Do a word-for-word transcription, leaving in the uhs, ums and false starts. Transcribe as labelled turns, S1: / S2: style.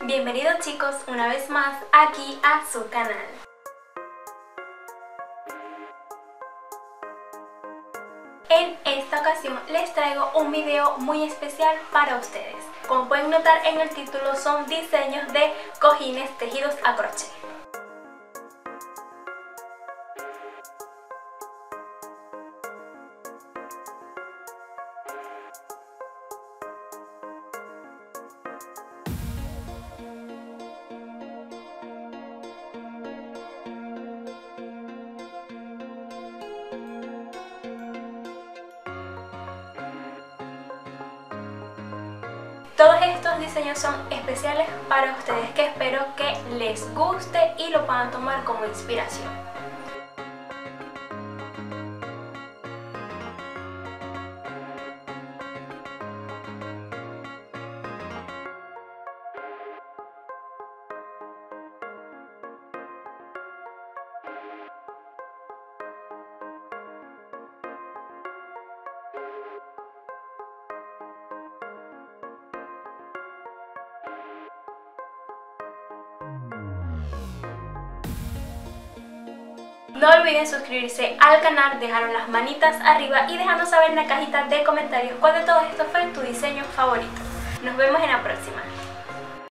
S1: Bienvenidos chicos una vez más aquí a su canal. En esta ocasión les traigo un video muy especial para ustedes. Como pueden notar en el título, son diseños de cojines tejidos a crochet. Todos estos diseños son especiales para ustedes, que espero que les guste y lo puedan tomar como inspiración. No olviden suscribirse al canal, dejar las manitas arriba y dejarnos saber en la cajita de comentarios cuál de todos estos fue tu diseño favorito. Nos vemos en la próxima.